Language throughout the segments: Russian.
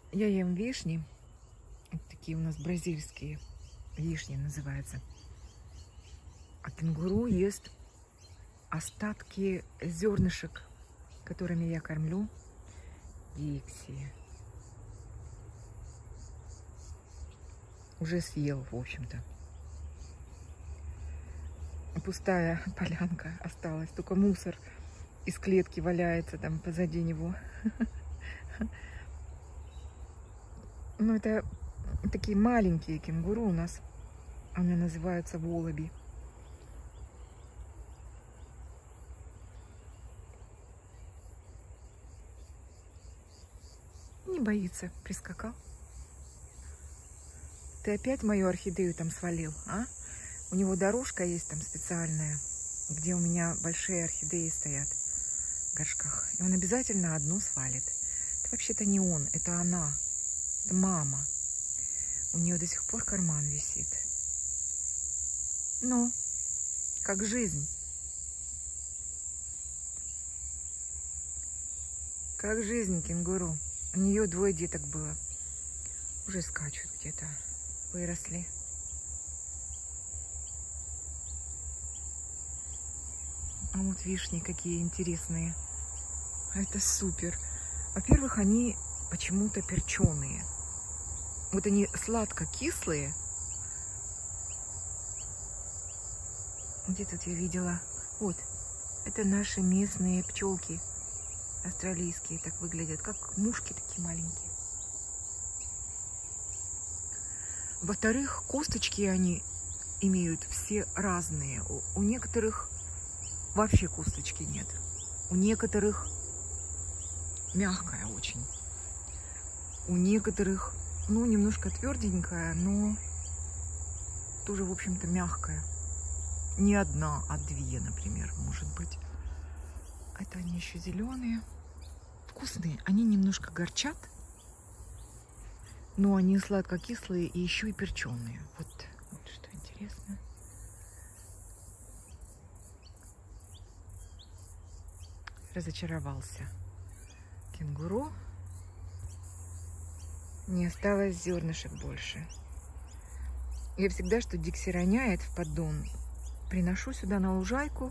Я ем вишни. Вот такие у нас бразильские вишни называются. А кенгуру ест остатки зернышек, которыми я кормлю Дикси. Уже съел, в общем-то. Пустая полянка осталась, только мусор из клетки валяется там позади него. Ну, это такие маленькие кенгуру у нас. Они называются волоби. Не боится, прискакал. Ты опять мою орхидею там свалил, а? У него дорожка есть там специальная, где у меня большие орхидеи стоят в горшках. И он обязательно одну свалит. Это вообще-то не он, это она. Это мама. У нее до сих пор карман висит. Ну, как жизнь. Как жизнь, кенгуру. У нее 2 деток было. Уже скачут где-то. Выросли. А вот вишни какие интересные. Это супер. Во-первых, они почему-то перченые. Вот они сладко-кислые. Где тут я видела? Вот. Это наши местные пчелки. Австралийские так выглядят. Как мушки такие маленькие. Во-вторых, косточки они имеют все разные. У некоторых вообще косточки нет. У некоторых мягкая очень. У некоторых, ну, немножко тверденькая, но тоже, в общем-то, мягкая. Не одна, а 2, например, может быть. Это они еще зеленые. Вкусные. Они немножко горчат. Но они сладко-кислые и еще и перченые. Вот что интересно. Разочаровался кенгуру. Не осталось зернышек больше. Я всегда, что Дикси роняет в поддон, приношу сюда на лужайку.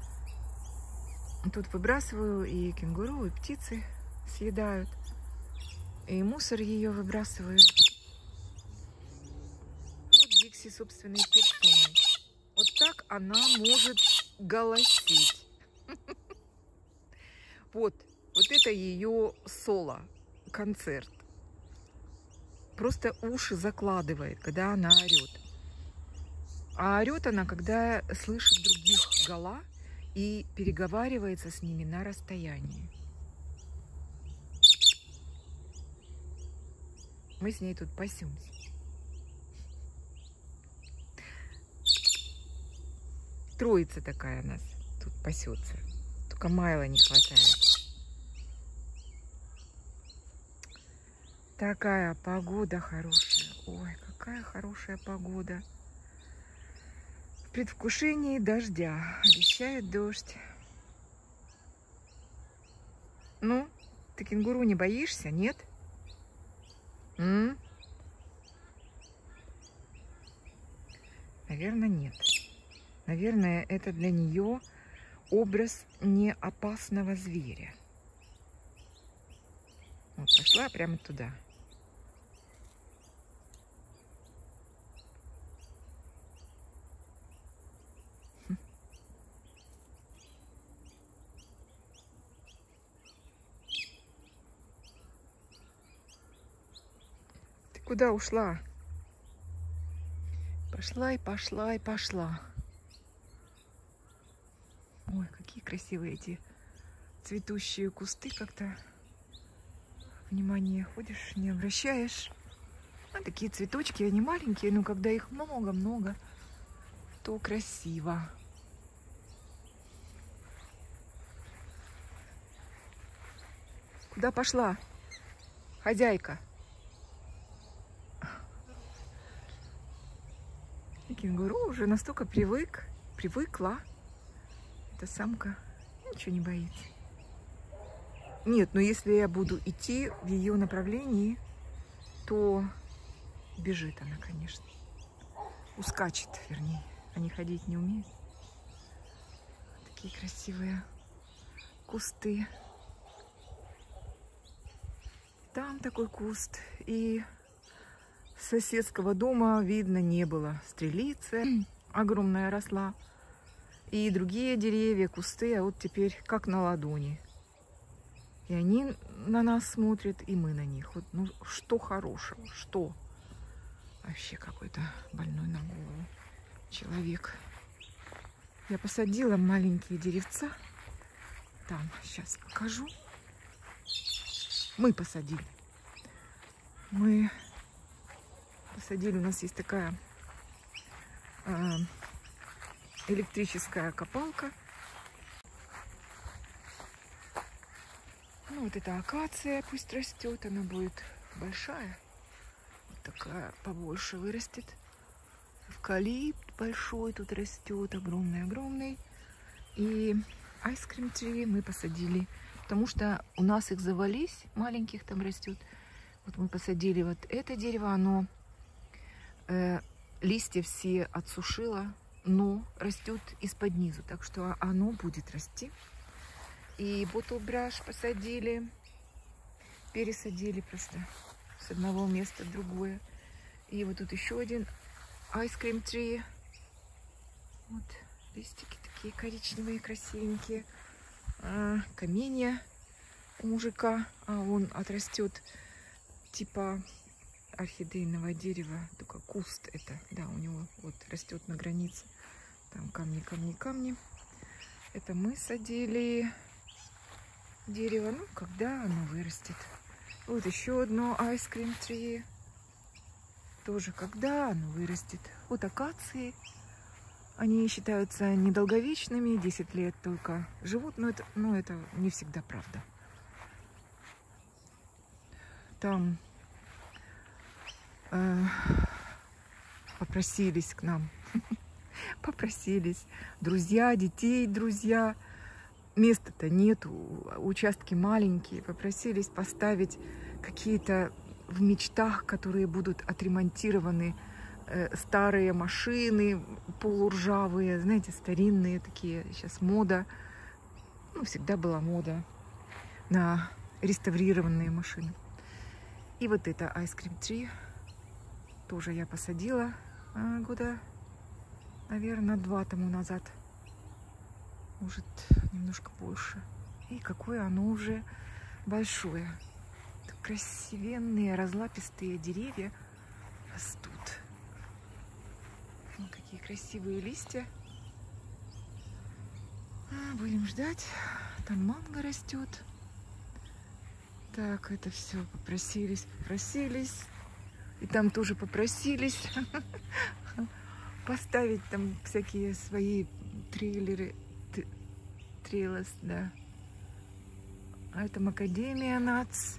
Тут выбрасываю, и кенгуру, и птицы съедают. И мусор ее выбрасываю. Вот Дикси собственной персоной. Вот так она может голосить. Вот это ее соло, концерт. Просто уши закладывает, когда она орет. А орет она, когда слышит других гола и переговаривается с ними на расстоянии. Мы с ней тут пасемся. Троица такая у нас тут пасется. Только Майла не хватает. Такая погода хорошая. Ой, какая хорошая погода. В предвкушении дождя. Обещает дождь. Ну, ты кенгуру не боишься, нет? Наверное, нет. Наверное, это для нее образ неопасного зверя. Вот, пошла прямо туда. Ты куда ушла? Пошла и пошла и пошла. Ой, какие красивые эти цветущие кусты, как-то внимание ходишь, не обращаешь. А такие цветочки, они маленькие, но когда их много-много, то красиво. Куда пошла, хозяйка? И кенгуру уже настолько привыкла. Эта самка ничего не боится. Нет, но если я буду идти в ее направлении, то бежит она, конечно. Ускачет, вернее. Они ходить не умеют. Такие красивые кусты. Там такой куст. И с соседского дома видно не было. Стрелица огромная росла. И другие деревья, кусты, а вот теперь как на ладони. И они на нас смотрят, и мы на них. Вот, ну, что хорошего, что? Вообще какой-то больной на голову человек. Я посадила маленькие деревца. Там, сейчас покажу. Мы посадили. Мы посадили, у нас есть такая электрическая копалка. Ну, вот эта акация пусть растет, она будет большая. Вот такая побольше вырастет. Эвкалипт большой тут растет, огромный-огромный. И айскрим трee мы посадили, потому что у нас их завались, маленьких там растет. Вот мы посадили вот это дерево, оно листья все отсушило, но растет из-под низу, так что оно будет расти. И боттлбраш посадили, пересадили просто с одного места в другое. И вот тут еще один айскрим трee. Вот листики такие коричневые, красивенькие. Каменья у мужика, он отрастет типа орхидейного дерева, только куст это, да, у него вот растет на границе. Там камни, камни, камни. Это мы садили дерево, ну, когда оно вырастет. Вот еще одно айскрим трee. Тоже когда оно вырастет. Вот акации. Они считаются недолговечными, 10 лет только живут, но это не всегда правда. Там попросились к нам, попросились друзья, детей, друзья. Места-то нету, участки маленькие. Попросились поставить какие-то в мечтах, которые будут отремонтированы, старые машины, полуржавые, знаете, старинные такие. Сейчас мода, ну, всегда была мода на реставрированные машины. И вот это айскрим трee тоже я посадила года, наверное, 2 тому назад. Может, немножко больше. И какое оно уже большое. Красивенные разлапистые деревья растут. Вот какие красивые листья. Будем ждать. Там манго растет. Так, это все попросились. И там тоже попросились поставить там всякие свои трейлеры. Трейлерс, да. А это макадемия натс.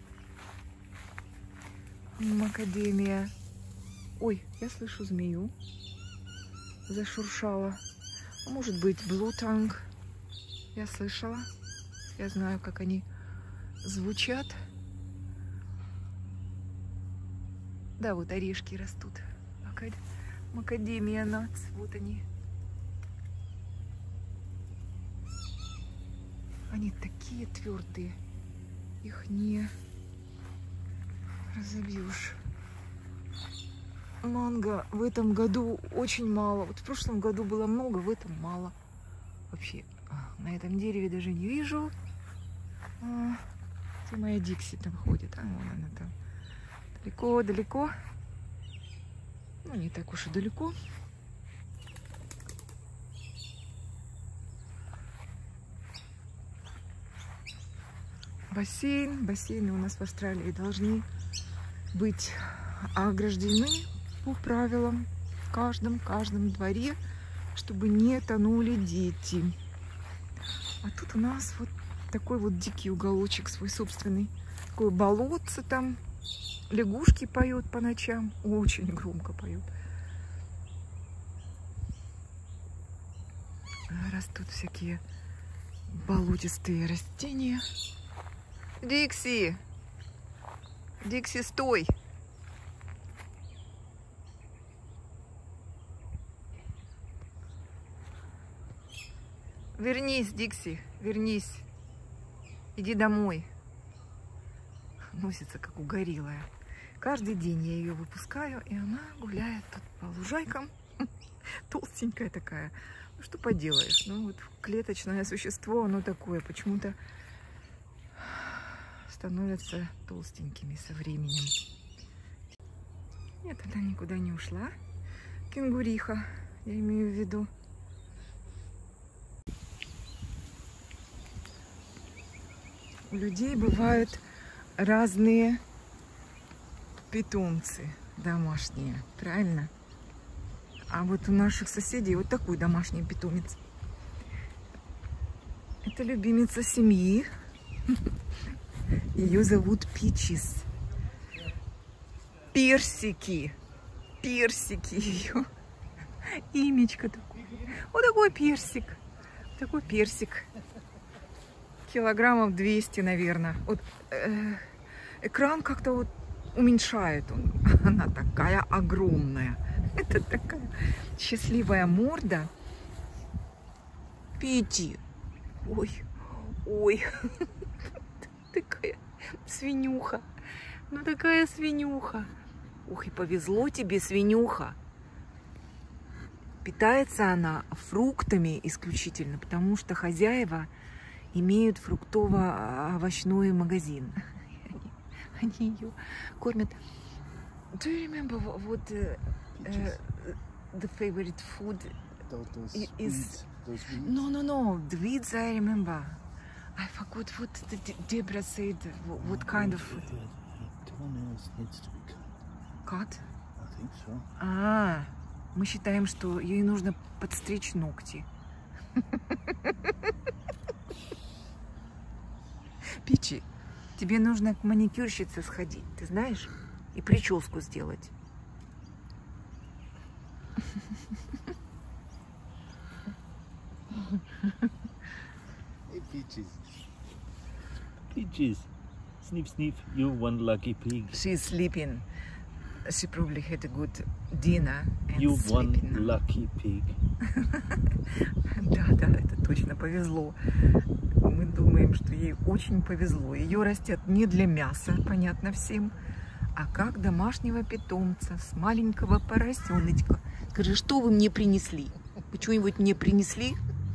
Макадемия. Ой, я слышу змею. Зашуршала. А может быть, блутанг. Я слышала. Я знаю, как они звучат. Да, вот орешки растут. Макадемия натс. Вот они. Они такие твердые. Их не разобьешь. Манго в этом году очень мало. Вот в прошлом году было много, в этом мало. Вообще на этом дереве даже не вижу. Где моя Дикси там ходит? Вон она там. Далеко. Ну, не так уж и далеко. Бассейны у нас в Австралии должны быть ограждены по правилам в каждом дворе, чтобы не тонули дети. А тут у нас вот такой вот дикий уголочек свой собственный. Такое болотце там. Лягушки поют по ночам. Очень громко поют. Растут всякие болотистые растения. Дикси! Дикси, стой! Вернись, Дикси, вернись. Иди домой. Носится, как угорелая. Каждый день я ее выпускаю, и она гуляет тут по лужайкам. Толстенькая такая. Ну, что поделаешь? Ну, вот клеточное существо, оно такое. Почему-то становятся толстенькими со временем. Нет, она никуда не ушла. Кенгуриха, я имею в виду. У людей бывают разные питомцы домашние, правильно? А вот у наших соседей вот такой домашний питомец. Это любимица семьи. Ее зовут Пичис. Персики. Персики ее. Имечко такое. Вот такой персик. Такой персик. Килограммов 200, наверное. Вот, экран как-то вот уменьшает он. Она такая огромная. Это такая счастливая морда. Пити. Ой, ой. Такая свинюха. Ну такая свинюха. Ух, и повезло тебе, свинюха. Питается она фруктами исключительно, потому что хозяева имеют фруктово-овощной магазин. Они ее кормят. Do you remember what the favorite food is? No. The weeds I remember. I forgot what Deborah said. What kind of food? Toenails needs to be Cut? I think so. А, мы считаем, что ей нужно подстричь ногти. Пичи, тебе нужно к маникюрщице сходить, ты знаешь? И прическу сделать. Hey, Peaches. Peaches. Sniff, sniff. You're one lucky pig. She's sleeping. She probably had a good dinner and You one sleeping now. lucky pig. Да, это точно повезло. Мы думаем, что ей очень повезло. Ее растят не для мяса, понятно всем, а как домашнего питомца, с маленького поросеночка. Скажи, что вы мне принесли? Вы что-нибудь мне принесли?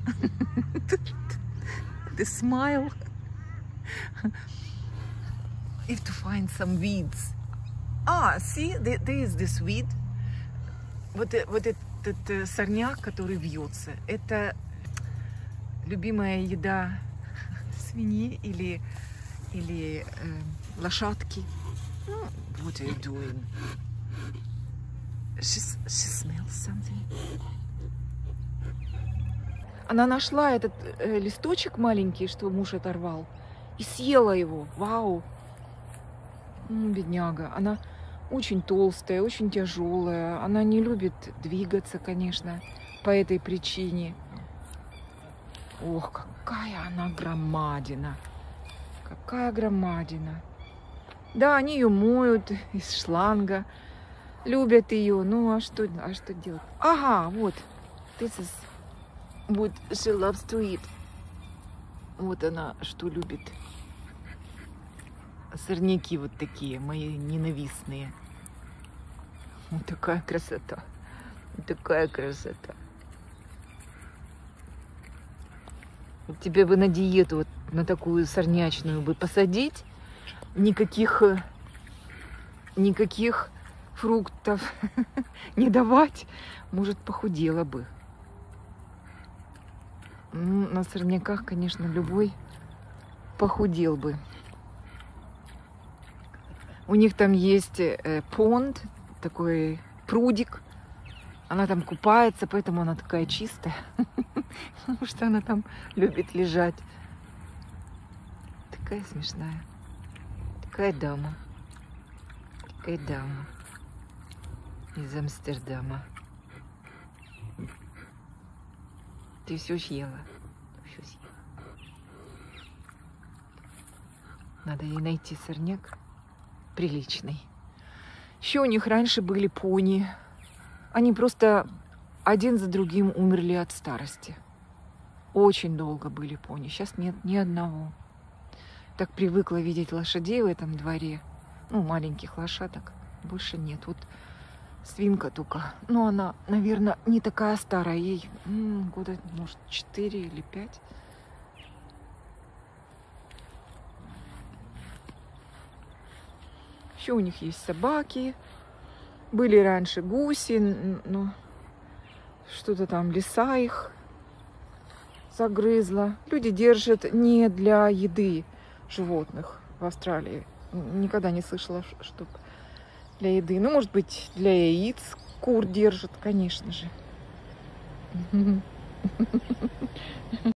The smile. If to find some weeds. See, there is this weed. Вот этот сорняк, который вьется, это любимая еда свиньи или лошадки. What are you doing? She smells something. Она нашла этот листочек маленький, что муж оторвал, и съела его. Вау! Бедняга. Она очень толстая, очень тяжелая. Она не любит двигаться, конечно, по этой причине. Ох, какая она громадина. Какая громадина. Да, они ее моют из шланга. Любят ее. Ну, а что делать? Ага, вот. This is what she loves to eat. Вот она что любит. Сорняки вот такие, мои ненавистные. Вот такая красота. Вот такая красота. Вот тебе бы на диету, вот на такую сорнячную бы посадить, никаких фруктов не давать, может, похудела бы. Ну, на сорняках, конечно, любой похудел бы. У них там есть понд, такой прудик. Она там купается, поэтому она такая чистая. Потому что она там любит лежать. Такая смешная. Такая дама. Такая дама. Из Амстердама. Ты все съела. Все съела. Надо ей найти сорняк приличный. Еще у них раньше были пони. Они просто один за другим умерли от старости. Очень долго были пони. Сейчас нет ни одного. Так привыкла видеть лошадей в этом дворе. Ну, маленьких лошадок. Больше нет. Вот свинка только. Ну, она, наверное, не такая старая. Ей года, может, 4 или 5. Еще у них есть собаки. Были раньше гуси, но что-то там лиса их загрызла. Люди держат не для еды животных в Австралии. Никогда не слышала, чтобы для еды. Ну, может быть, для яиц кур держат, конечно же.